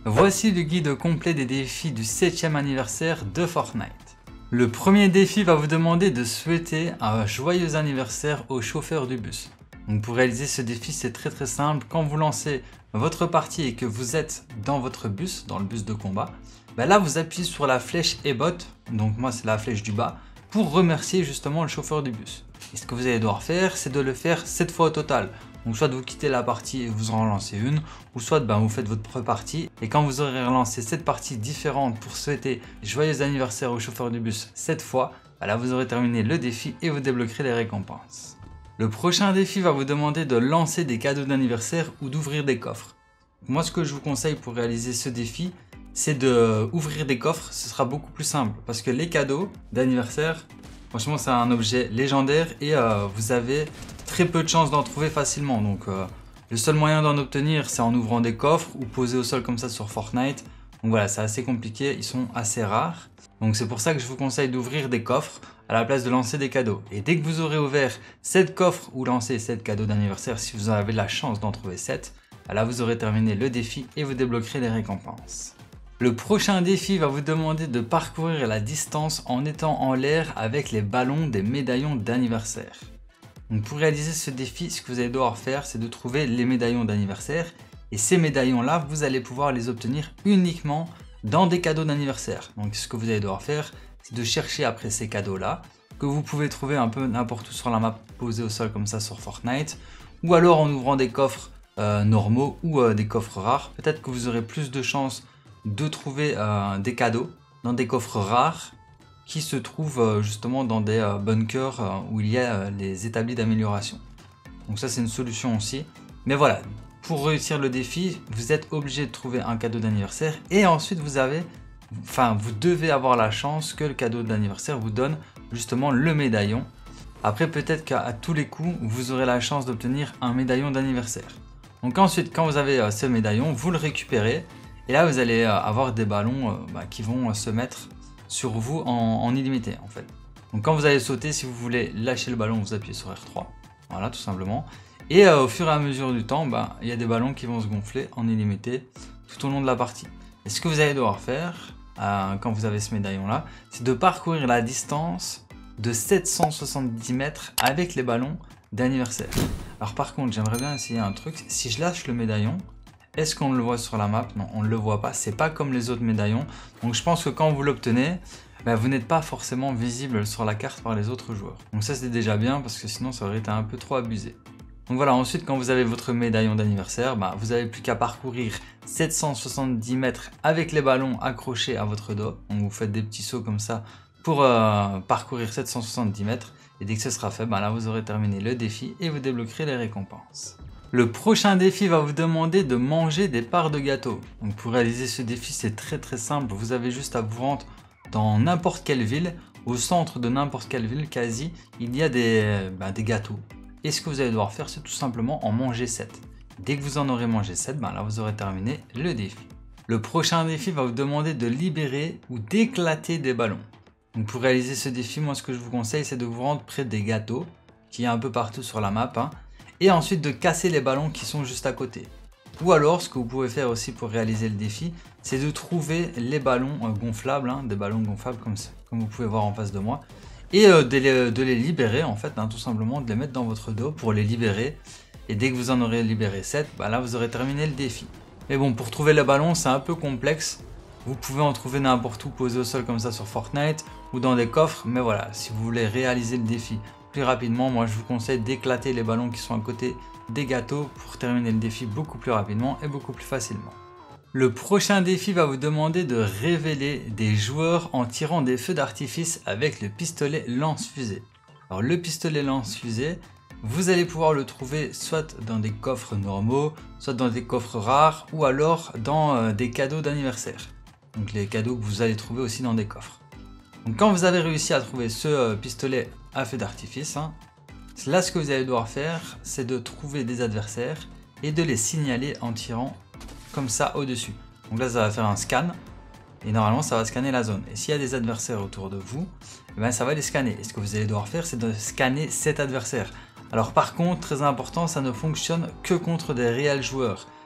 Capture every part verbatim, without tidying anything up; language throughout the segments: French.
Voici le guide complet des défis du septième anniversaire de Fortnite. Le premier défi va vous demander de souhaiter un joyeux anniversaire au chauffeur du bus. Donc pour réaliser ce défi, c'est très très simple. Quand vous lancez votre partie et que vous êtes dans votre bus, dans le bus de combat, ben là vous appuyez sur la flèche Ebot, donc moi c'est la flèche du bas, pour remercier justement le chauffeur du bus. Et ce que vous allez devoir faire, c'est de le faire sept fois au total. Donc soit vous quittez la partie et vous en relancez une, ou soit ben, vous faites votre partie. Et quand vous aurez relancé cette partie différente pour souhaiter joyeux anniversaire au chauffeur du bus sept fois, ben là vous aurez terminé le défi et vous débloquerez les récompenses. Le prochain défi va vous demander de lancer des cadeaux d'anniversaire ou d'ouvrir des coffres. Moi ce que je vous conseille pour réaliser ce défi, c'est d'ouvrir des coffres. Ce sera beaucoup plus simple parce que les cadeaux d'anniversaire, franchement c'est un objet légendaire et euh, vous avez très peu de chances d'en trouver facilement. Donc euh, le seul moyen d'en obtenir, c'est en ouvrant des coffres ou posés au sol comme ça sur Fortnite. Donc voilà, c'est assez compliqué, ils sont assez rares. Donc c'est pour ça que je vous conseille d'ouvrir des coffres à la place de lancer des cadeaux. Et dès que vous aurez ouvert sept coffres ou lancé sept cadeaux d'anniversaire, si vous avez la chance d'en trouver sept, là vous aurez terminé le défi et vous débloquerez les récompenses. Le prochain défi va vous demander de parcourir la distance en étant en l'air avec les ballons des médaillons d'anniversaire. Donc pour réaliser ce défi, ce que vous allez devoir faire, c'est de trouver les médaillons d'anniversaire. Et ces médaillons-là, vous allez pouvoir les obtenir uniquement dans des cadeaux d'anniversaire. Donc ce que vous allez devoir faire, c'est de chercher après ces cadeaux-là, que vous pouvez trouver un peu n'importe où sur la map, posés au sol comme ça sur Fortnite, ou alors en ouvrant des coffres euh, normaux ou euh, des coffres rares. Peut-être que vous aurez plus de chances de trouver euh, des cadeaux dans des coffres rares qui se trouvent euh, justement dans des euh, bunkers euh, où il y a euh, les établis d'amélioration. Donc ça c'est une solution aussi. Mais voilà, pour réussir le défi, vous êtes obligé de trouver un cadeau d'anniversaire et ensuite vous avez, enfin vous devez avoir la chance que le cadeau d'anniversaire vous donne justement le médaillon. Après peut-être qu'à tous les coups, vous aurez la chance d'obtenir un médaillon d'anniversaire. Donc ensuite, quand vous avez euh, ce médaillon, vous le récupérez. Et là, vous allez avoir des ballons euh, bah, qui vont se mettre sur vous en, en illimité en fait. Donc quand vous allez sauter, si vous voulez lâcher le ballon, vous appuyez sur R trois. Voilà, tout simplement. Et euh, au fur et à mesure du temps, bah, il y a des ballons qui vont se gonfler en illimité tout au long de la partie. Et ce que vous allez devoir faire, euh, quand vous avez ce médaillon-là, c'est de parcourir la distance de sept cent soixante-dix mètres avec les ballons d'anniversaire. Alors par contre, j'aimerais bien essayer un truc. Si je lâche le médaillon, est-ce qu'on le voit sur la map? Non, on ne le voit pas. C'est pas comme les autres médaillons. Donc je pense que quand vous l'obtenez, bah, vous n'êtes pas forcément visible sur la carte par les autres joueurs. Donc ça c'est déjà bien parce que sinon ça aurait été un peu trop abusé. Donc voilà, ensuite quand vous avez votre médaillon d'anniversaire, bah, vous n'avez plus qu'à parcourir sept cent soixante-dix mètres avec les ballons accrochés à votre dos. Donc vous faites des petits sauts comme ça pour euh, parcourir sept cent soixante-dix mètres. Et dès que ce sera fait, bah, là vous aurez terminé le défi et vous débloquerez les récompenses. Le prochain défi va vous demander de manger des parts de gâteau. Donc pour réaliser ce défi, c'est très très simple. Vous avez juste à vous rendre dans n'importe quelle ville, au centre de n'importe quelle ville quasi, il y a des, bah, des gâteaux. Et ce que vous allez devoir faire, c'est tout simplement en manger sept. Dès que vous en aurez mangé sept, bah, là vous aurez terminé le défi. Le prochain défi va vous demander de libérer ou d'éclater des ballons. Donc pour réaliser ce défi, moi ce que je vous conseille, c'est de vous rendre près des gâteaux, qui est un peu partout sur la map, hein, et ensuite de casser les ballons qui sont juste à côté. Ou alors, ce que vous pouvez faire aussi pour réaliser le défi, c'est de trouver les ballons euh, gonflables, hein, des ballons gonflables comme ça, comme vous pouvez voir en face de moi, et euh, de, les, de les libérer en fait, hein, tout simplement de les mettre dans votre dos pour les libérer. Et dès que vous en aurez libéré sept, bah là vous aurez terminé le défi. Mais bon, pour trouver les ballons, c'est un peu complexe. Vous pouvez en trouver n'importe où posé au sol comme ça sur Fortnite ou dans des coffres, mais voilà, si vous voulez réaliser le défi plus rapidement, moi je vous conseille d'éclater les ballons qui sont à côté des gâteaux pour terminer le défi beaucoup plus rapidement et beaucoup plus facilement. Le prochain défi va vous demander de révéler des joueurs en tirant des feux d'artifice avec le pistolet lance-fusée. Alors le pistolet lance-fusée, vous allez pouvoir le trouver soit dans des coffres normaux, soit dans des coffres rares ou alors dans euh, des cadeaux d'anniversaire. Donc les cadeaux que vous allez trouver aussi dans des coffres. Donc quand vous avez réussi à trouver ce euh, pistolet à feu d'artifice, hein, là ce que vous allez devoir faire, c'est de trouver des adversaires et de les signaler en tirant comme ça au-dessus. Donc là ça va faire un scan et normalement ça va scanner la zone. Et s'il y a des adversaires autour de vous, eh ben, ça va les scanner. Et ce que vous allez devoir faire, c'est de scanner cet adversaire. Alors par contre, très important, ça ne fonctionne que contre des réels joueurs.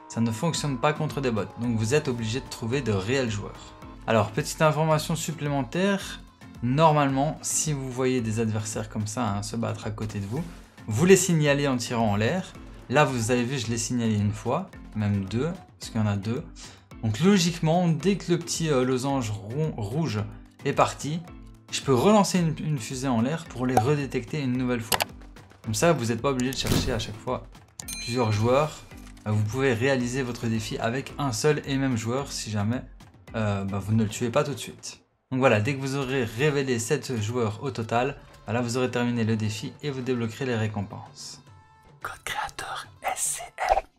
ça ne fonctionne pas contre des bots. Donc vous êtes obligé de trouver de réels joueurs. Alors, petite information supplémentaire. Normalement, si vous voyez des adversaires comme ça hein, se battre à côté de vous, vous les signalez en tirant en l'air. Là, vous avez vu, je l'ai signalé une fois, même deux, parce qu'il y en a deux. Donc logiquement, dès que le petit euh, losange rond, rouge est parti, je peux relancer une, une fusée en l'air pour les redétecter une nouvelle fois. Comme ça, vous n'êtes pas obligé de chercher à chaque fois plusieurs joueurs. Vous pouvez réaliser votre défi avec un seul et même joueur si jamais euh, bah, vous ne le tuez pas tout de suite. Donc voilà, dès que vous aurez révélé sept joueurs au total, bah là vous aurez terminé le défi et vous débloquerez les récompenses. Code créateur S C M.